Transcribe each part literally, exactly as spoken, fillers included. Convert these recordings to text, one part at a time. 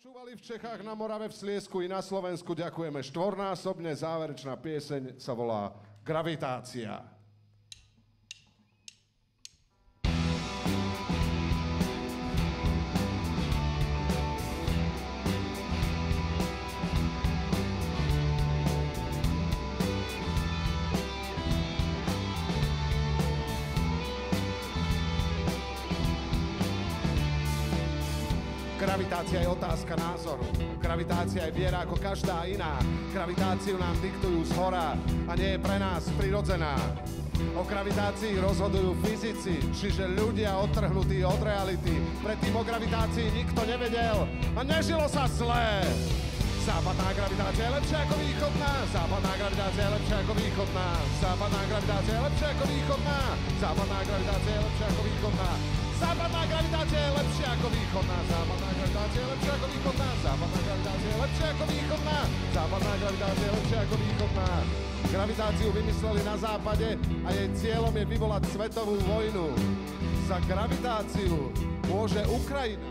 Počúvali v Čechách, na Morave, v Sliesku i na Slovensku. Ďakujeme štvornásobne. Záverečná pieseň sa volá Gravitácia. Gravitácia je otázka názoru. Gravitácia je viera ako každá iná. Gravitáciu nám diktujú zhora a nie je pre nás prirodzená. O gravitácii rozhodujú fyzici, čiže ľudia odtrhnutí od reality. Predtým o gravitácii nikto nevedel a nežilo sa zlé. Západná gravitácia je lepšia ako východná. Západná gravitácia je lepšia ako východná. Západná gravitácia je lepšia ako východná. Západná gravitácia je lepšia ako východná. Západná gravitácia je lepšia ako východná. Západná gravitácia je lepšia ako východná. Západná gravitácia je lepšia ako východná. Západná gravitácia je lepšia ako východná. Gravitáciu vymysleli na západe a jej cieľom je vyvolať svetovú vojnu. Za gravitáciu môže Ukrajina.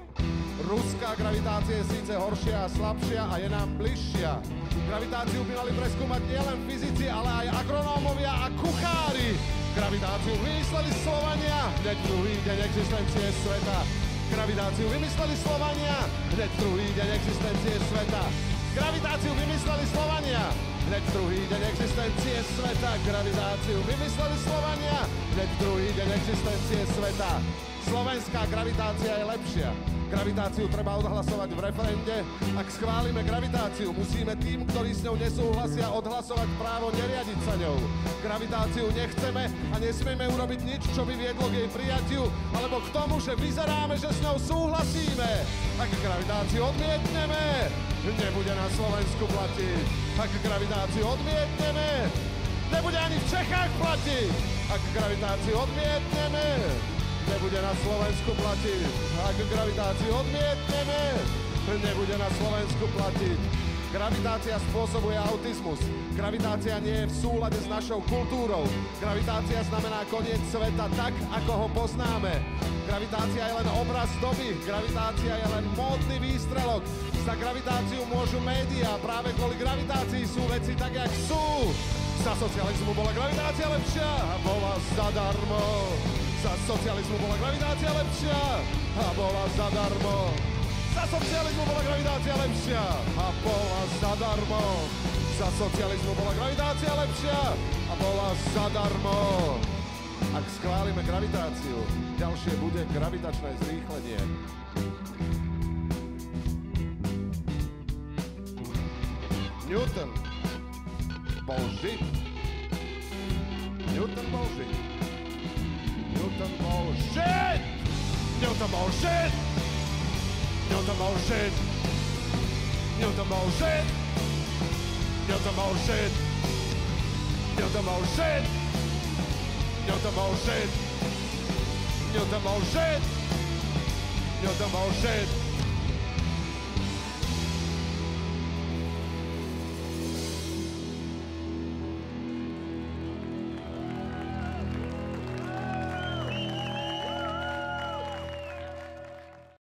Ruská gravitácia je síce horšia a slabšia a je nám bližšia. Gravitáciu by mali preskúmať nielen fyzici, ale aj agronómovia a kuchári. Gravitáciu vymysleli Slovania, hneď druhý deň existencie sveta. Gravitáciu vymysleli Slovania, hneď druhý deň existencie sveta. Gravitáciu vymysleli Slovania, hneď druhý deň existencie sveta. Gravitáciu vymysleli Slovania, hneď druhý deň existencie sveta. Slovenská gravitácia je lepšia. Gravitáciu treba odhlasovať v referende. Ak schválime gravitáciu, musíme tým, ktorí s ňou nesúhlasia, odhlasovať právo neriadiť sa ňou. Gravitáciu nechceme a nesmieme urobiť nič, čo by viedlo k jej prijatiu, alebo k tomu, že vyzeráme, že s ňou súhlasíme. Ak gravitáciu odmietneme, nebude na Slovensku platiť. Ak gravitáciu odmietneme, nebude ani v Čechách platiť. Ak gravitáciu odmietneme, nebude na Slovensku platiť. Ak gravitáciu odmietneme, nebude na Slovensku platiť. Gravitácia spôsobuje autizmus. Gravitácia nie je v súlade s našou kultúrou. Gravitácia znamená koniec sveta tak, ako ho poznáme. Gravitácia je len obraz doby. Gravitácia je len módny výstrelok. Za gravitáciu môžu médiá. Práve kvôli gravitácii sú veci tak, jak sú. Za socializmu bola gravitácia lepšia a bola zadarmo. Za socializmu bola gravitácia lepšia a bola zadarmo. Za socializmu bola gravitácia lepšia a bola zadarmo. Za socializmu bola gravitácia lepšia a bola zadarmo. Ak schválime gravitáciu, ďalšie bude gravitačné zrýchlenie. Newton bol Žid. Newton bol Žid. Newton bol Žid! Newton bol Žid! Newton bol Žid! Newton bol Žid! Newton bol Žid! Newton bol Žid! Newton bol Žid! Newton bol Žid! Newton bol Žid!